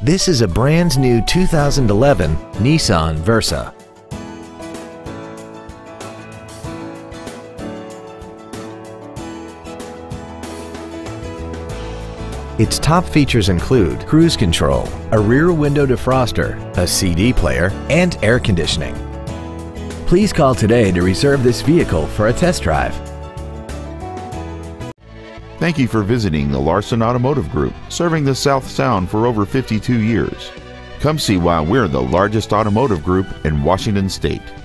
This is a brand new 2011 Nissan Versa. Its top features include cruise control, a rear window defroster, a CD player, and air conditioning. Please call today to reserve this vehicle for a test drive. Thank you for visiting the Larson Automotive Group, serving the South Sound for over 52 years. Come see why we're the largest automotive group in Washington State.